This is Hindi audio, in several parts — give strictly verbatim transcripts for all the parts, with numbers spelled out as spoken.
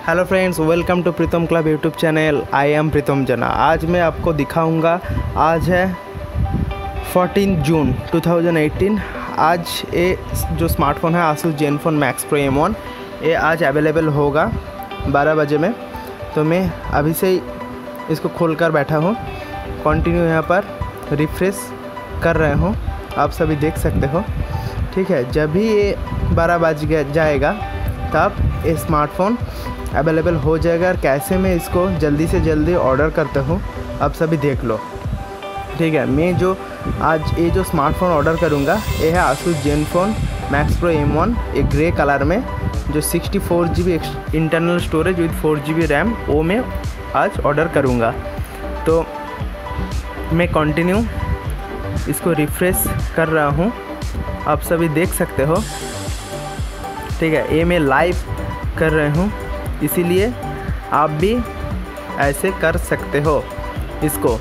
Hello friends, welcome to Pritam club YouTube channel. I am Pritam Jana. आज मैं आपको दिखाऊंगा, आज है चौदह जून दो हज़ार अठारह। आज ये जो स्मार्टफोन है Asus Zenfone Max Pro M one, ये आज अवेलेबल होगा बारह बजे में। तो मैं अभी से ही इसको खोल कर बैठा हूँ, कंटिन्यू यहाँ पर रिफ्रेश कर रहे हूँ, आप सभी देख सकते हो। ठीक है, जब भी ये बारह बज जाएगा तब ये स्मार्टफोन अवेलेबल हो जाएगा। और कैसे मैं इसको जल्दी से जल्दी ऑर्डर करता हूँ आप सभी देख लो। ठीक है, मैं जो आज ये जो स्मार्टफोन ऑर्डर करूँगा ये है Asus Zenfone Max Pro M one, एक ग्रे कलर में, जो sixty four G B internal storage with four G B RAM, वो मैं आज ऑर्डर करूँगा। तो मैं कंटिन्यू इसको रिफ्रेश कर रहा हूँ, आप सभी देख सकते हो। ठीक है, ये मैं लाइव कर रहा हूँ, इसीलिए आप भी ऐसे कर सकते हो इसको।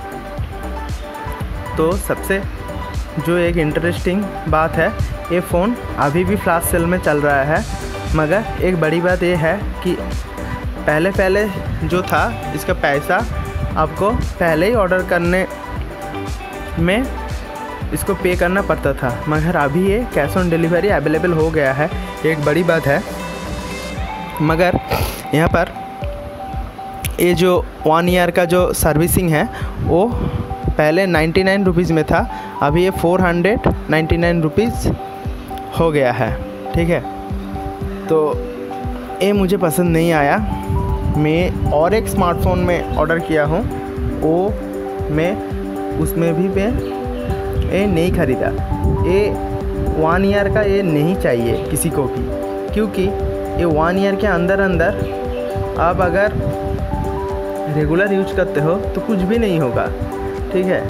तो सबसे जो एक इंटरेस्टिंग बात है, ये फ़ोन अभी भी फ्लैश सेल में चल रहा है। मगर एक बड़ी बात ये है कि पहले पहले जो था इसका पैसा आपको पहले ही ऑर्डर करने में इसको पे करना पड़ता था, मगर अभी ये कैश ऑन डिलीवरी अवेलेबल हो गया है। एक बड़ी बात है। मगर यहाँ पर ये जो वन ईयर का जो सर्विसिंग है वो पहले नाइन्टी नाइन रुपीज़ में था, अभी ये four hundred ninety nine rupees हो गया है। ठीक है, तो ये मुझे पसंद नहीं आया। मैं और एक स्मार्टफोन में ऑर्डर किया हूँ, वो मैं उसमें भी मैं ये नहीं ख़रीदा। ये वन ईयर का ये नहीं चाहिए किसी को भी, क्योंकि ये वन ईयर के अंदर अंदर आप अगर रेगुलर यूज करते हो तो कुछ भी नहीं होगा। ठीक है,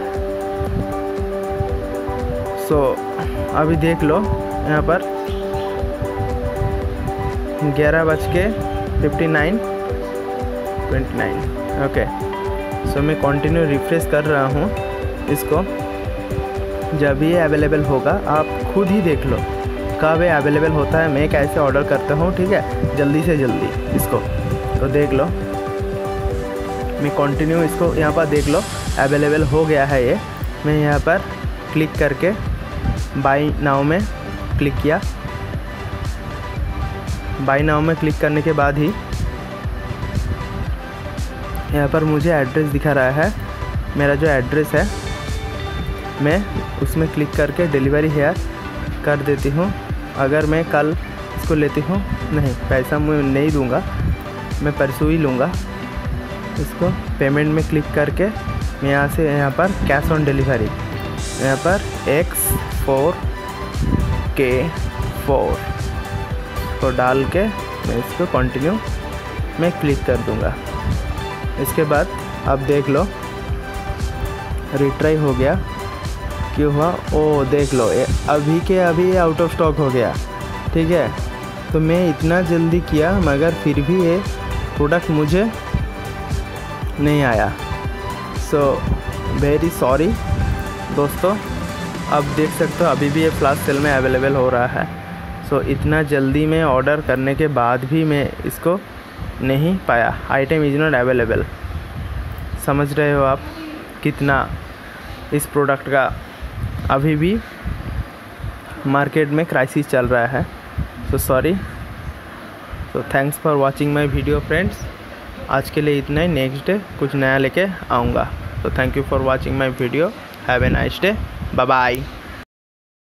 सो अभी देख लो यहाँ पर ग्यारह बज के fifty nine twenty nine okay. So मैं कंटिन्यू रिफ्रेश कर रहा हूँ इसको। जब ये अवेलेबल होगा आप खुद ही देख लो कब ये अवेलेबल होता है, मैं कैसे ऑर्डर करता हूँ। ठीक है, जल्दी से जल्दी इसको तो देख लो। मैं कंटिन्यू इसको यहाँ पर देख लो अवेलेबल हो गया है ये। मैं यहाँ पर क्लिक करके बाय नाउ में क्लिक किया। बाय नाउ में क्लिक करने के बाद ही यहाँ पर मुझे एड्रेस दिखा रहा है। मेरा जो एड्रेस है मैं उसमें क्लिक करके डिलीवरी हेयर कर देती हूँ। अगर मैं कल इसको लेती हूँ, नहीं पैसा मैं नहीं दूँगा, मैं परसों ही लूँगा इसको। पेमेंट में क्लिक करके मैं यहाँ से यहाँ पर कैश ऑन डिलीवरी, यहाँ पर एक्स फोर के फोर को डाल के मैं इसको कंटिन्यू मैं क्लिक कर दूँगा। इसके बाद आप देख लो रिट्राई हो गया। क्यों हुआ? ओ देख लो, ये अभी के अभी आउट ऑफ स्टॉक हो गया। ठीक है, तो मैं इतना जल्दी किया मगर फिर भी ये प्रोडक्ट मुझे नहीं आया। सो वेरी सॉरी दोस्तों। अब देख सकते हो अभी भी ये फ्लैश सेल में अवेलेबल हो रहा है। सो इतना जल्दी में ऑर्डर करने के बाद भी मैं इसको नहीं पाया। Item is not available. समझ रहे हो आप कितना इस प्रोडक्ट का अभी भी मार्केट में क्राइसिस चल रहा है। So sorry. So thanks for watching my video friends. आज के लिए इतना ही, नेक्स्ट डे कुछ नया लेके आऊँगा। तो thank you for watching my video. Have a nice day, bye bye.